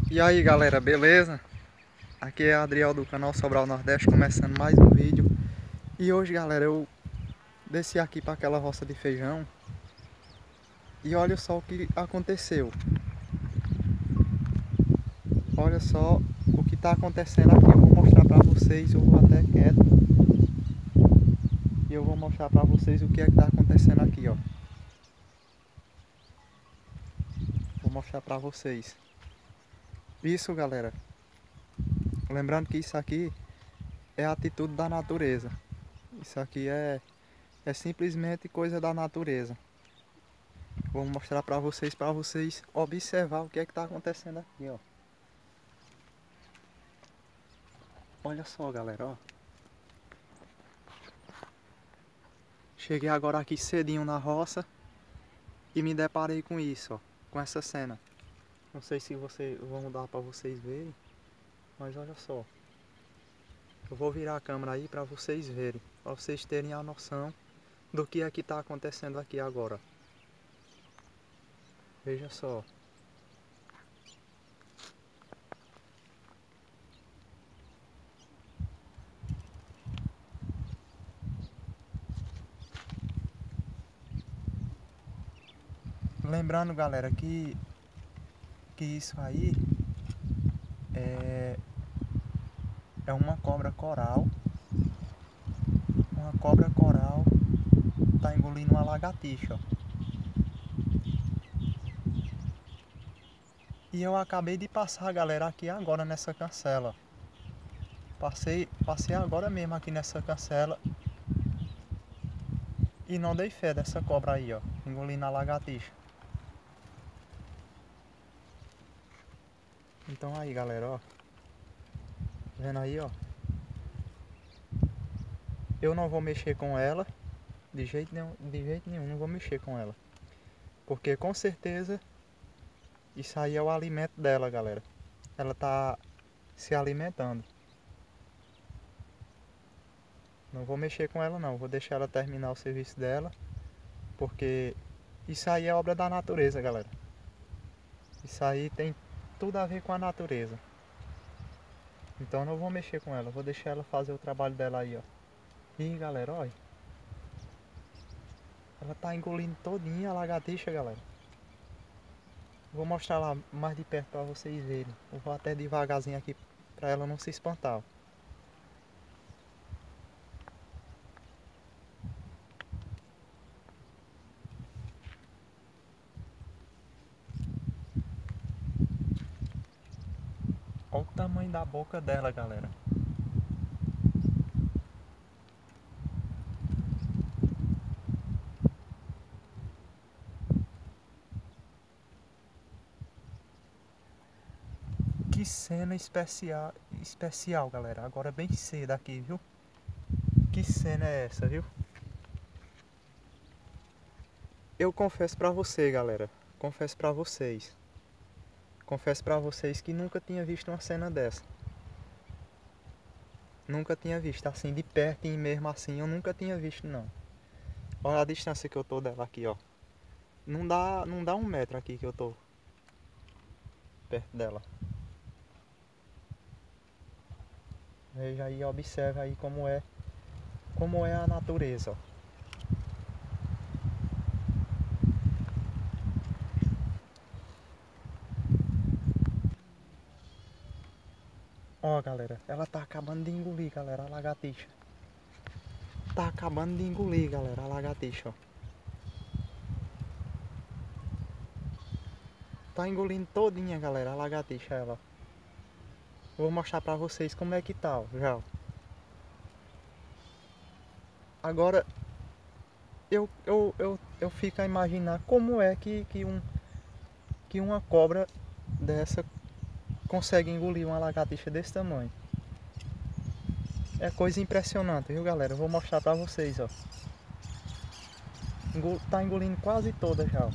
E aí galera, beleza? Aqui é Adriel do canal Sobral Nordeste, começando mais um vídeo. E hoje galera, eu desci aqui para aquela roça de feijão. E olha só o que aconteceu. Olha só o que está acontecendo aqui. Eu vou mostrar para vocês, eu vou até quieto. E eu vou mostrar para vocês o que é que está acontecendo aqui, ó. Vou mostrar para vocês. Isso galera, lembrando que isso aqui é a atitude da natureza. Isso aqui é simplesmente coisa da natureza. Vou mostrar para vocês observar o que é que está acontecendo aqui, ó. Olha só, galera, ó. Cheguei agora aqui cedinho na roça e me deparei com isso, ó, com essa cena. Não sei se vão dar para vocês verem, mas olha só. Eu vou virar a câmera aí para vocês verem, para vocês terem a noção do que é que está acontecendo aqui agora. Veja só. Lembrando, galera, que isso aí é uma cobra coral. Uma cobra coral tá engolindo uma lagartixa, ó. E eu acabei de passar, galera, aqui agora nessa cancela. Passei agora mesmo aqui nessa cancela e não dei fé dessa cobra aí, ó, engolindo a lagartixa. Então aí, galera, ó. Vendo aí, ó. Eu não vou mexer com ela, de jeito nenhum, não vou mexer com ela. Porque com certeza isso aí é o alimento dela, galera. Ela tá se alimentando. Não vou mexer com ela não, vou deixar ela terminar o serviço dela. Porque isso aí é obra da natureza, galera. Isso aí tem tudo a ver com a natureza. Então eu não vou mexer com ela, vou deixar ela fazer o trabalho dela aí, ó. E galera, olha. Ela tá engolindo todinha a lagartixa, galera. Vou mostrar lá mais de perto para vocês verem. Eu vou até devagarzinho aqui para ela não se espantar. Olha o tamanho da boca dela, galera. Que cena especial, galera. Agora bem cedo aqui, viu? Que cena é essa, viu? Eu confesso pra você, galera. Confesso pra vocês. Confesso pra vocês que nunca tinha visto uma cena dessa. Nunca tinha visto assim de perto e mesmo assim eu nunca tinha visto não. Olha a distância que eu tô dela aqui, ó. Não dá 1 metro aqui que eu tô perto dela. Veja aí, observe aí como é a natureza, ó. Ó, galera, ela tá acabando de engolir, galera, a lagartixa. Tá acabando de engolir, galera, a lagartixa, ó. Tá engolindo todinha, galera, a lagartixa, ela. Vou mostrar pra vocês como é que tá, ó, já, ó. Agora, eu fico a imaginar como é que uma cobra dessa consegue engolir uma lagartixa desse tamanho. É coisa impressionante, viu, galera? Eu vou mostrar pra vocês, ó. Tá engolindo quase toda já, ó.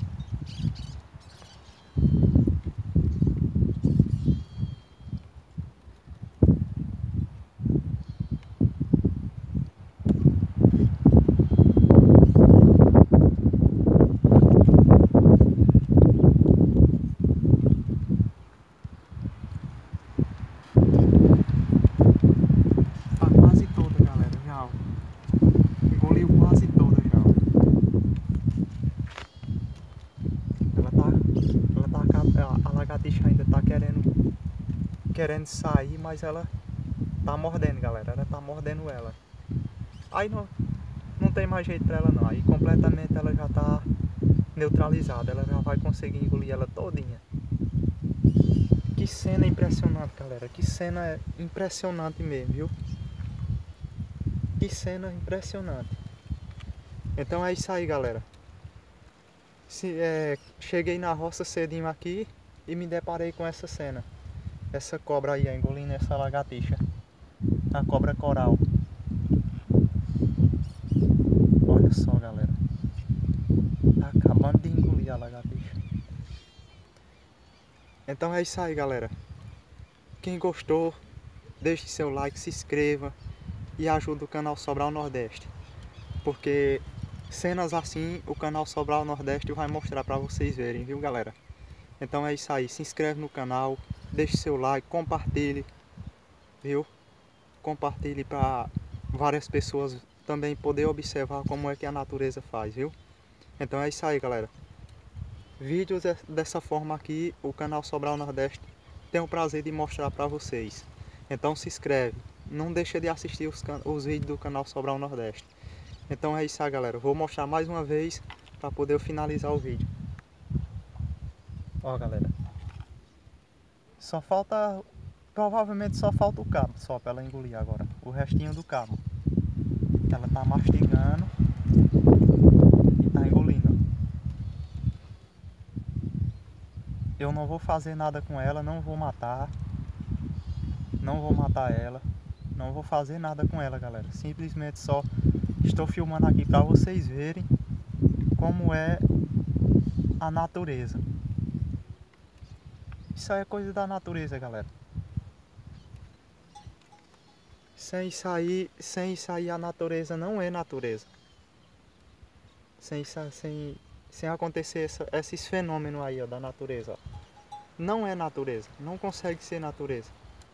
querendo sair, mas ela tá mordendo, galera. Ela tá mordendo ela. Aí não tem mais jeito pra ela não. Aí completamente ela já tá neutralizada. Ela já vai conseguir engolir ela todinha. Que cena impressionante, galera. Que cena impressionante mesmo, viu? Que cena impressionante. Então é isso aí, galera. Cheguei na roça cedinho aqui e me deparei com essa cena. Essa cobra aí, engolindo essa lagartixa. A cobra coral. Olha só, galera. Tá acabando de engolir a lagartixa. Então é isso aí, galera. Quem gostou, deixe seu like, se inscreva e ajude o canal Sobral Nordeste. Porque cenas assim o canal Sobral Nordeste vai mostrar pra vocês verem, viu, galera? Então é isso aí. Se inscreve no canal, deixe seu like, compartilhe, viu? Compartilhe para várias pessoas também poder observar como é que a natureza faz, viu? Então é isso aí, galera. Vídeos dessa forma aqui, o canal Sobral Nordeste tem o prazer de mostrar para vocês. Então se inscreve, não deixa de assistir os vídeos do canal Sobral Nordeste. Então é isso aí, galera. Vou mostrar mais uma vez para poder finalizar o vídeo. Ó, galera. Só falta, provavelmente só falta o cabo só para ela engolir agora. O restinho do cabo. Ela tá mastigando e tá engolindo. Eu não vou fazer nada com ela, não vou matar. Não vou matar ela. Não vou fazer nada com ela, galera. Simplesmente só estou filmando aqui para vocês verem como é a natureza. Isso aí é coisa da natureza, galera. Sem isso aí a natureza não é natureza. Sem acontecer esses fenômenos aí, ó, da natureza, ó. Não é natureza, não consegue ser natureza.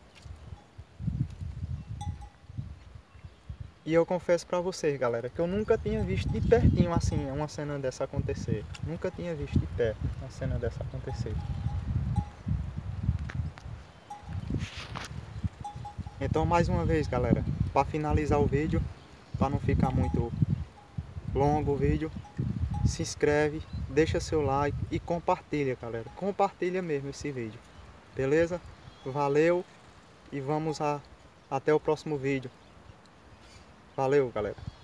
E eu confesso pra vocês, galera, que eu nunca tinha visto de pertinho assim uma cena dessa acontecer. Nunca tinha visto de perto uma cena dessa acontecer. Então mais uma vez, galera, para finalizar o vídeo, para não ficar muito longo o vídeo, se inscreve, deixa seu like e compartilha, galera. Compartilha mesmo esse vídeo. Beleza? Valeu e vamos até o próximo vídeo. Valeu, galera.